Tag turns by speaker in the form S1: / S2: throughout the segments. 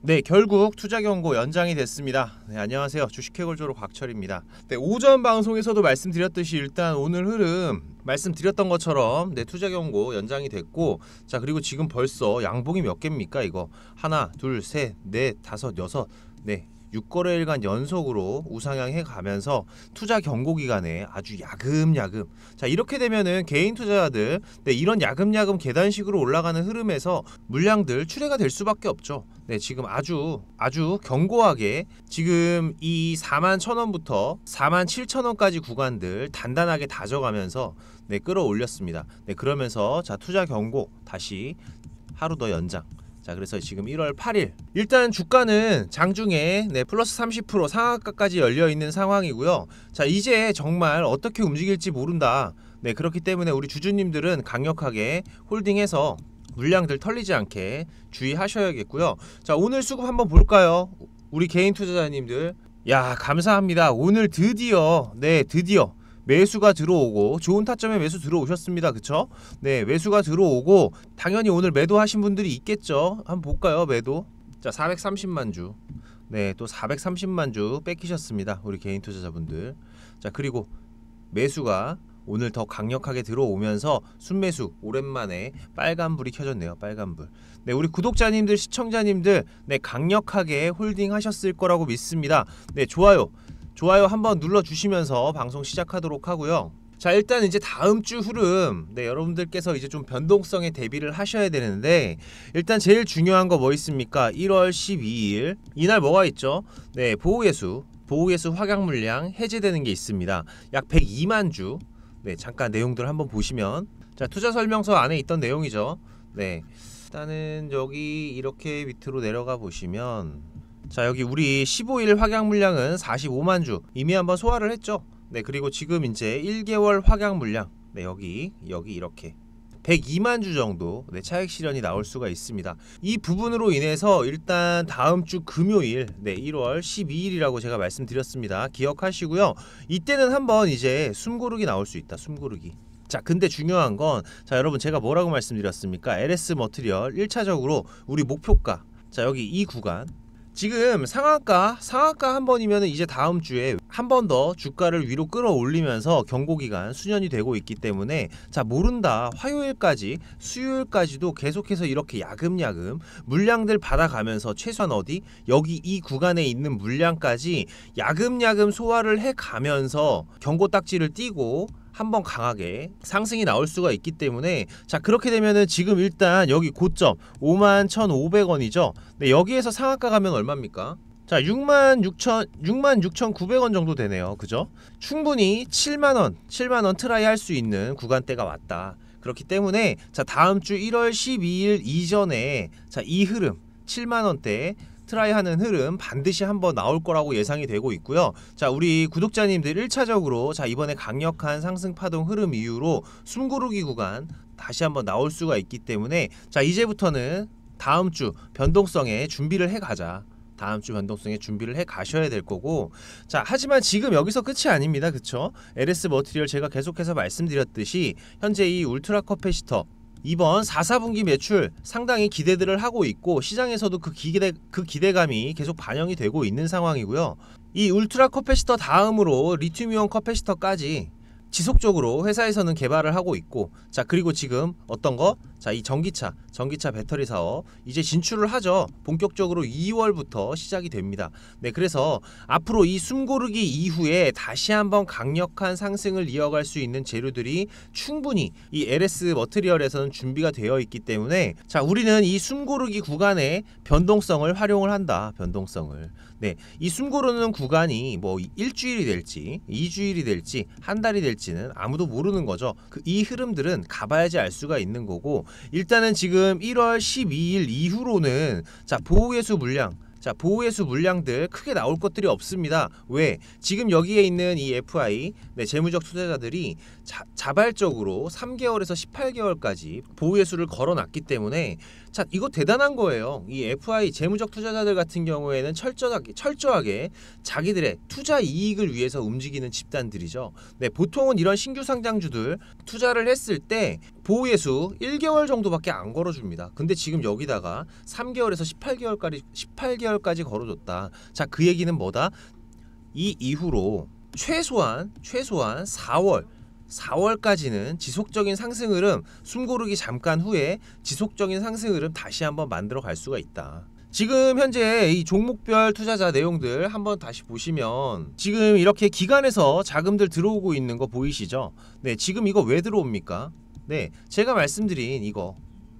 S1: 네, 결국 투자 경고 연장이 됐습니다. 네, 안녕하세요. 주식해골조로 곽철입니다. 네, 오전 방송에서도 말씀드렸듯이 일단 오늘 흐름 말씀드렸던 것처럼 투자 경고 연장이 됐고, 자 그리고 지금 벌써 양봉이 몇 개입니까? 이거 하나, 둘, 셋, 넷, 다섯, 여섯, 6거래일간 연속으로 우상향해 가면서 투자 경고 기간에 아주 야금야금, 자 이렇게 되면은 개인 투자자들 이런 야금야금 계단식으로 올라가는 흐름에서 물량들 출회가 될 수밖에 없죠. 지금 아주 견고하게 지금 이 41,000원부터 47,000원까지 구간들 단단하게 다져가면서 끌어올렸습니다. 그러면서 자 투자 경고 다시 하루 더 연장. 자 그래서 지금 1월 8일 일단 주가는 장중에 플러스 30% 상한가까지 열려있는 상황이고요. 자 이제 정말 어떻게 움직일지 모른다. 그렇기 때문에 우리 주주님들은 강력하게 홀딩해서 물량들 털리지 않게 주의하셔야겠고요. 자 오늘 수급 한번 볼까요? 우리 개인 투자자님들, 야 감사합니다. 오늘 드디어 매수가 들어오고 좋은 타점에 매수 들어오셨습니다. 그쵸? 매수가 들어오고 당연히 오늘 매도하신 분들이 있겠죠. 한번 볼까요? 매도. 자 430만 주. 또 430만 주 뺏기셨습니다. 우리 개인 투자자분들. 자 그리고 매수가 오늘 더 강력하게 들어오면서 순매수 오랜만에 빨간불이 켜졌네요. 빨간불. 우리 구독자님들, 시청자님들 강력하게 홀딩 하셨을 거라고 믿습니다. 좋아요 한번 눌러주시면서 방송 시작하도록 하고요. 자 일단 이제 다음 주 흐름 여러분들께서 이제 좀 변동성에 대비를 하셔야 되는데, 일단 제일 중요한 거 뭐 있습니까? 1월 12일 이날 뭐가 있죠? 보호예수 확약 물량 해제되는 게 있습니다. 약 102만 주. 잠깐 내용들 한번 보시면, 자 투자 설명서 안에 있던 내용이죠. 일단은 여기 이렇게 밑으로 내려가 보시면, 자 여기 우리 15일 확약 물량은 45만 주 이미 한번 소화를 했죠. 그리고 지금 이제 1개월 확약 물량 여기 이렇게 102만 주 정도 차익 실현이 나올 수가 있습니다. 이 부분으로 인해서 일단 다음 주 금요일 1월 12일이라고 제가 말씀드렸습니다. 기억하시고요. 이때는 한번 이제 숨고르기 나올 수 있다. 숨고르기. 자 근데 중요한 건, 자 여러분 제가 뭐라고 말씀드렸습니까? LS 머티리얼 1차적으로 우리 목표가, 자 여기 이 구간 지금 상한가 한 번이면 이제 다음 주에 한 번 더 주가를 위로 끌어올리면서 경고기간 수년이 되고 있기 때문에, 자 모른다 화요일까지 수요일까지도 계속해서 이렇게 야금야금 물량들 받아가면서 최소한 어디 여기 이 구간에 있는 물량까지 야금야금 소화를 해가면서 경고 딱지를 띄고 한번 강하게 상승이 나올 수가 있기 때문에, 자 그렇게 되면은 지금 일단 여기 고점 51,500원이죠. 여기에서 상한가 가면 얼마입니까? 자 66,900원 정도 되네요. 그죠? 충분히 7만원 트라이 할 수 있는 구간대가 왔다. 그렇기 때문에 자 다음 주 1월 12일 이전에 자 이 흐름 7만원대 트라이하는 흐름 반드시 한번 나올 거라고 예상이 되고 있고요. 자 우리 구독자님들 1차적으로 자 이번에 강력한 상승 파동 흐름 이후로 숨고르기 구간 다시 한번 나올 수가 있기 때문에, 자 이제부터는 다음 주 변동성에 준비를 해가자. 다음 주 변동성에 준비를 해 가셔야 될 거고, 자 하지만 지금 여기서 끝이 아닙니다. 그쵸? LS 머티리얼 제가 계속해서 말씀드렸듯이 현재 이 울트라 커패시터 이번 4분기 매출 상당히 기대들을 하고 있고, 시장에서도 그 기대감이 계속 반영이 되고 있는 상황이고요. 이 울트라 커패시터 다음으로 리튬이온 커패시터까지 지속적으로 회사에서는 개발을 하고 있고, 자 그리고 지금 어떤 거? 자 이 전기차 배터리 사업 이제 진출을 하죠. 본격적으로 2월부터 시작이 됩니다. 그래서 앞으로 이 숨고르기 이후에 다시 한번 강력한 상승을 이어갈 수 있는 재료들이 충분히 이 LS 머티리얼에서는 준비가 되어 있기 때문에, 자 우리는 이 숨고르기 구간의 변동성을 활용을 한다. 변동성을. 이 숨고르는 구간이 뭐 일주일이 될지 2주일이 될지 한 달이 될지는 아무도 모르는 거죠. 이 흐름들은 가봐야지 알 수가 있는 거고, 일단은 지금 1월 12일 이후로는 자 보호예수 물량들 크게 나올 것들이 없습니다. 왜? 지금 여기에 있는 이 FI 재무적 투자자들이 자발적으로 3개월에서 18개월까지 보호예수를 걸어놨기 때문에, 자 이거 대단한 거예요. 이 FI 재무적 투자자들 같은 경우에는 철저하게 자기들의 투자 이익을 위해서 움직이는 집단들이죠. 보통은 이런 신규 상장주들 투자를 했을 때 보호예수 1개월 정도밖에 안 걸어줍니다. 근데 지금 여기다가 3개월에서 18개월까지 걸어줬다. 자, 그 얘기는 뭐다? 이 이후로 최소한 4월까지는 지속적인 상승 흐름, 숨고르기 잠깐 후에 지속적인 상승 흐름 다시 한번 만들어 갈 수가 있다. 지금 현재 이 종목별 투자자 내용들 한번 다시 보시면 지금 이렇게 기관에서 자금들 들어오고 있는 거 보이시죠? 네, 지금 이거 왜 들어옵니까? 네, 제가 말씀드린 이거,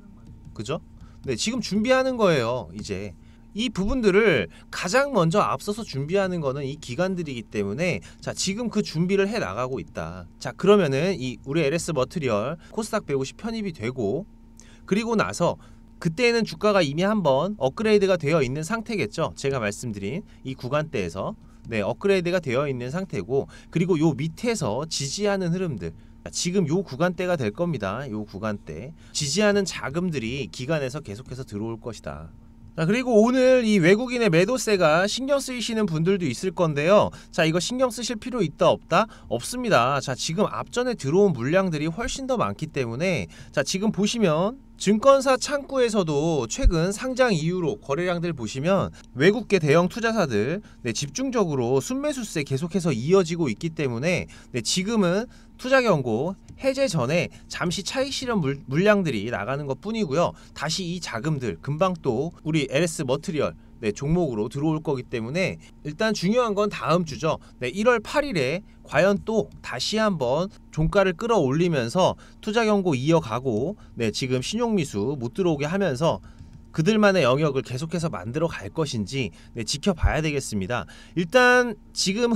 S1: 그죠? 네, 지금 준비하는 거예요. 이제 이 부분들을 가장 먼저 앞서서 준비하는 거는 이 기관들이기 때문에 자, 지금 그 준비를 해 나가고 있다. 자, 그러면은 이 우리 LS 머티리얼 코스닥 150 편입이 되고, 그리고 나서 그때는 주가가 이미 한번 업그레이드가 되어 있는 상태겠죠. 제가 말씀드린 이 구간대에서 네, 업그레이드가 되어 있는 상태고, 그리고 요 밑에서 지지하는 흐름들, 지금 요 구간대가 될 겁니다. 요 구간대 지지하는 자금들이 기관에서 계속해서 들어올 것이다. 자, 그리고 오늘 이 외국인의 매도세가 신경 쓰이시는 분들도 있을 건데요. 자, 이거 신경 쓰실 필요 있다 없다? 없습니다. 자, 지금 앞전에 들어온 물량들이 훨씬 더 많기 때문에 자, 지금 보시면 증권사 창구에서도 최근 상장 이후로 거래량들 보시면 외국계 대형 투자사들 네, 집중적으로 순매수세 계속해서 이어지고 있기 때문에 네, 지금은 투자 경고 해제 전에 잠시 차익 실현 물량들이 나가는 것 뿐이고요. 다시 이 자금들 금방 또 우리 LS 머티리얼 네, 종목으로 들어올 거기 때문에 일단 중요한 건 다음 주죠. 네, 1월 8일에 과연 또 다시 한번 종가를 끌어올리면서 투자 경고 이어가고 네, 지금 신용미수 못 들어오게 하면서 그들만의 영역을 계속해서 만들어 갈 것인지 네, 지켜봐야 되겠습니다. 일단 지금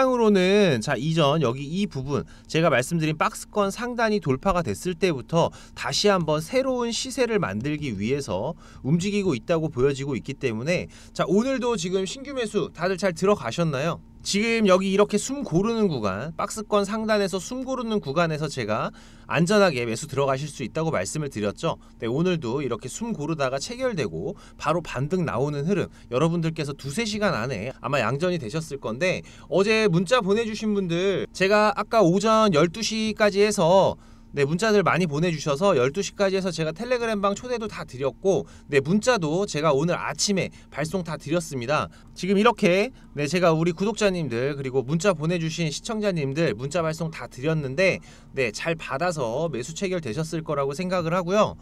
S1: 흐름상으로는 자, 이전 여기 이 부분 제가 말씀드린 박스권 상단이 돌파가 됐을 때부터 다시 한번 새로운 시세를 만들기 위해서 움직이고 있다고 보여지고 있기 때문에 자, 오늘도 지금 신규 매수 다들 잘 들어가셨나요? 지금 여기 이렇게 숨 고르는 구간, 박스권 상단에서 숨 고르는 구간에서 제가 안전하게 매수 들어가실 수 있다고 말씀을 드렸죠. 네, 오늘도 이렇게 숨 고르다가 체결되고 바로 반등 나오는 흐름, 여러분들께서 2-3시간 안에 아마 양전이 되셨을 건데, 어제 문자 보내주신 분들 제가 아까 오전 12시까지 해서 네, 문자들 많이 보내주셔서 12시까지 해서 제가 텔레그램방 초대도 다 드렸고 네, 문자도 제가 오늘 아침에 발송 다 드렸습니다. 지금 이렇게 네, 제가 우리 구독자님들 그리고 문자 보내주신 시청자님들 문자 발송 다 드렸는데 네, 잘 받아서 매수 체결 되셨을 거라고 생각을 하고요.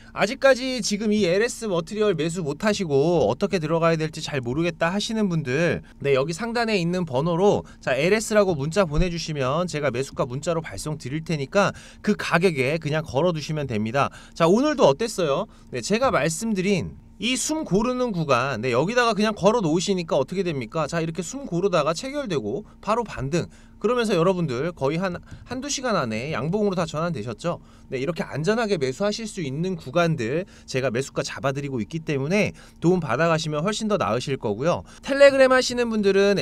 S1: 아직까지 지금 이 LS 머티리얼 매수 못하시고 어떻게 들어가야 될지 잘 모르겠다 하시는 분들 네, 여기 상단에 있는 번호로 자, LS라고 문자 보내주시면 제가 매수가 문자로 발송 드릴 테니까 그 가격에 그냥 걸어두시면 됩니다. 자, 오늘도 어땠어요? 네, 제가 말씀드린 이 숨 고르는 구간 네, 여기다가 그냥 걸어 놓으시니까 어떻게 됩니까? 자, 이렇게 숨 고르다가 체결되고 바로 반등, 그러면서 여러분들 거의 한두 시간 안에 양봉으로 다 전환되셨죠? 네, 이렇게 안전하게 매수하실 수 있는 구간들 제가 매수가 잡아드리고 있기 때문에 도움 받아가시면 훨씬 더 나으실 거고요. 텔레그램 하시는 분들은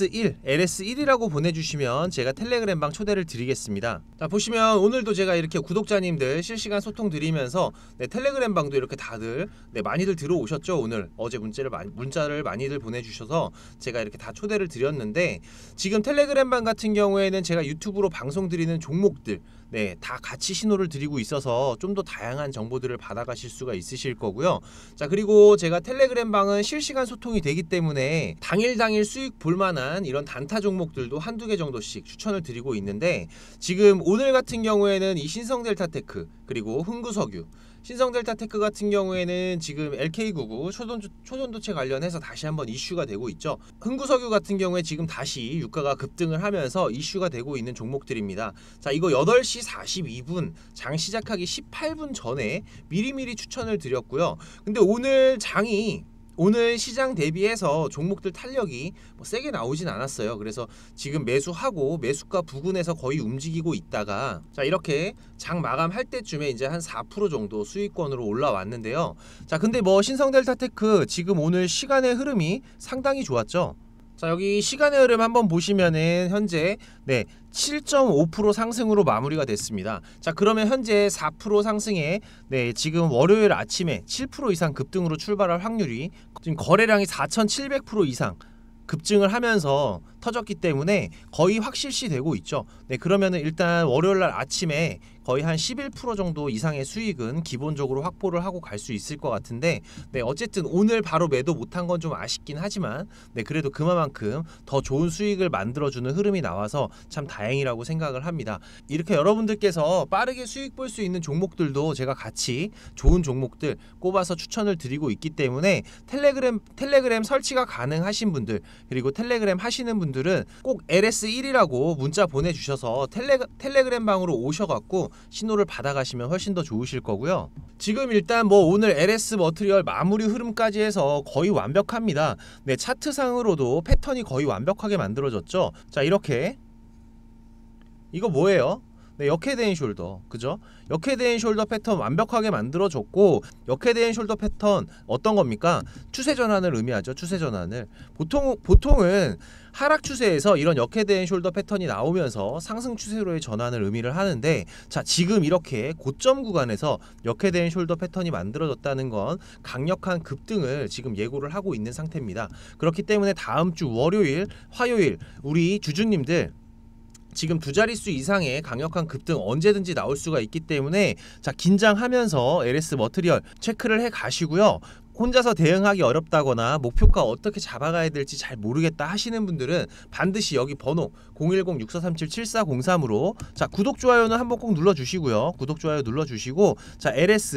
S1: LS1이라고 보내주시면 제가 텔레그램방 초대를 드리겠습니다. 자, 보시면 오늘도 제가 이렇게 구독자님들 실시간 소통 드리면서 네, 텔레그램방도 이렇게 다들 네, 많이들 들어오셨죠? 오늘 어제 문자를 많이들 보내주셔서 제가 이렇게 다 초대를 드렸는데, 지금 텔레그램방 같은 경우에는 제가 유튜브로 방송 드리는 종목들 네, 다 같이 신호를 드리고 있어서 좀 더 다양한 정보들을 받아가실 수가 있으실 거고요. 자, 그리고 제가 텔레그램 방은 실시간 소통이 되기 때문에 당일 수익 볼만한 이런 단타 종목들도 한두 개 정도씩 추천을 드리고 있는데, 지금 오늘 같은 경우에는 이 신성델타테크 그리고 흥구석유, 신성델타테크 같은 경우에는 지금 LK99 초전도체 관련해서 다시 한번 이슈가 되고 있죠. 흥구석유 같은 경우에 지금 다시 유가가 급등을 하면서 이슈가 되고 있는 종목들입니다. 자, 이거 8시 42분 장 시작하기 18분 전에 미리미리 추천을 드렸고요. 근데 오늘 시장 대비해서 종목들 탄력이 뭐 세게 나오진 않았어요. 그래서 지금 매수하고 매수가 부근에서 거의 움직이고 있다가 자, 이렇게 장 마감할 때쯤에 이제 한 4% 정도 수익권으로 올라왔는데요. 자, 근데 뭐 신성델타테크 지금 오늘 시간의 흐름이 상당히 좋았죠. 자, 여기 시간의 흐름 한번 보시면은 현재 네, 7.5% 상승으로 마무리가 됐습니다. 자, 그러면 현재 4% 상승에 네, 지금 월요일 아침에 7% 이상 급등으로 출발할 확률이, 지금 거래량이 4,700% 이상 급증을 하면서 터졌기 때문에 거의 확실시 되고 있죠. 네, 그러면은 일단 월요일 날 아침에 거의 한 11% 정도 이상의 수익은 기본적으로 확보를 하고 갈 수 있을 것 같은데, 네, 어쨌든 오늘 바로 매도 못한 건 좀 아쉽긴 하지만, 네, 그래도 그만큼 더 좋은 수익을 만들어주는 흐름이 나와서 참 다행이라고 생각을 합니다. 이렇게 여러분들께서 빠르게 수익 볼 수 있는 종목들도 제가 같이 좋은 종목들 꼽아서 추천을 드리고 있기 때문에 텔레그램 설치가 가능하신 분들, 그리고 텔레그램 하시는 분들은 꼭 LS1이라고 문자 보내주셔서 텔레그램 방으로 오셔갖고 신호를 받아가시면 훨씬 더 좋으실 거고요. 지금 일단 뭐 오늘 LS 머트리얼 마무리 흐름까지 해서 거의 완벽합니다. 네, 차트상으로도 패턴이 거의 완벽하게 만들어졌죠. 자, 이렇게 이거 뭐예요? 네, 역헤드앤 숄더, 그죠? 역헤드앤 숄더 패턴 완벽하게 만들어졌고, 역헤드앤 숄더 패턴 어떤 겁니까? 추세 전환을 의미하죠. 추세 전환을. 보통은 하락 추세에서 이런 역헤드앤 숄더 패턴이 나오면서 상승 추세로의 전환을 의미를 하는데, 자, 지금 이렇게 고점 구간에서 역헤드앤 숄더 패턴이 만들어졌다는 건 강력한 급등을 지금 예고를 하고 있는 상태입니다. 그렇기 때문에 다음 주 월요일, 화요일 우리 주주님들 지금 두 자릿수 이상의 강력한 급등 언제든지 나올 수가 있기 때문에, 자, 긴장하면서 LS 머트리얼 체크를 해 가시고요. 혼자서 대응하기 어렵다거나 목표가 어떻게 잡아가야 될지 잘 모르겠다 하시는 분들은 반드시 여기 번호 010-6437-7403으로 자, 구독 좋아요는 한번 꼭 눌러주시고요. 구독 좋아요 눌러주시고, 자,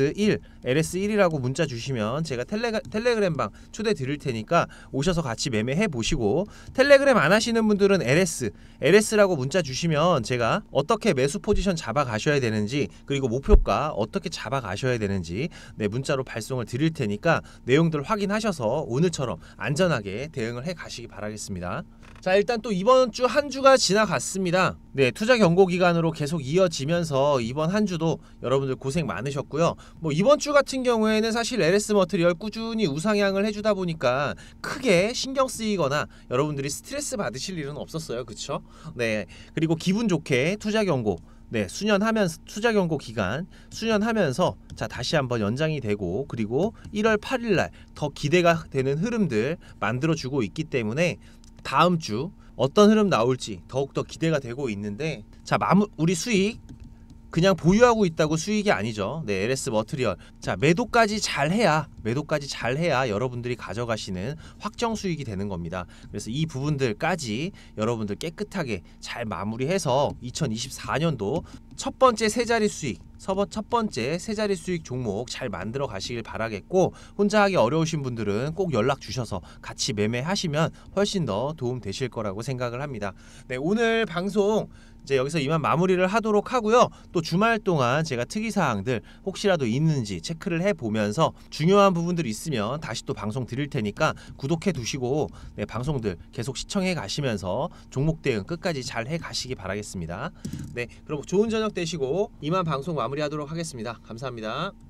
S1: LS1이라고 문자 주시면 제가 텔레그램방 초대 드릴 테니까 오셔서 같이 매매해 보시고, 텔레그램 안 하시는 분들은 LS라고 문자 주시면 제가 어떻게 매수 포지션 잡아 가셔야 되는지, 그리고 목표가 어떻게 잡아 가셔야 되는지, 네, 문자로 발송을 드릴 테니까 내용들 확인하셔서 오늘처럼 안전하게 대응을 해 가시기 바라겠습니다. 자, 일단 또 이번 주 한 주가 지나갔습니다. 네, 투자 경고 기간으로 계속 이어지면서 이번 한 주도 여러분들 고생 많으셨고요. 뭐 이번 주 같은 경우에는 사실 LS 머트리얼 꾸준히 우상향을 해주다 보니까 크게 신경 쓰이거나 여러분들이 스트레스 받으실 일은 없었어요. 그쵸? 네, 그리고 기분 좋게 투자 경고, 네, 수년하면서 투자 경고 기간 수년하면서 자, 다시 한번 연장이 되고, 그리고 1월 8일 날 더 기대가 되는 흐름들 만들어주고 있기 때문에 다음 주 어떤 흐름 나올지 더욱더 기대가 되고 있는데, 자, 우리 수익 그냥 보유하고 있다고 수익이 아니죠. 네, LS 머트리얼. 자, 매도까지 잘 해야 여러분들이 가져가시는 확정 수익이 되는 겁니다. 그래서 이 부분들까지 여러분들 깨끗하게 잘 마무리해서 2024년도 첫 번째 세 자리 수익 종목 잘 만들어 가시길 바라겠고, 혼자 하기 어려우신 분들은 꼭 연락 주셔서 같이 매매하시면 훨씬 더 도움 되실 거라고 생각을 합니다. 네, 오늘 방송 이제 여기서 이만 마무리를 하도록 하고요. 또 주말 동안 제가 특이사항들 혹시라도 있는지 체크를 해보면서 중요한 부분들이 있으면 다시 또 방송 드릴 테니까 구독해 두시고, 네, 방송들 계속 시청해 가시면서 종목 대응 끝까지 잘 해 가시기 바라겠습니다. 네, 그럼 좋은 저녁 되시고 이만 방송 마무리하도록 하겠습니다. 감사합니다.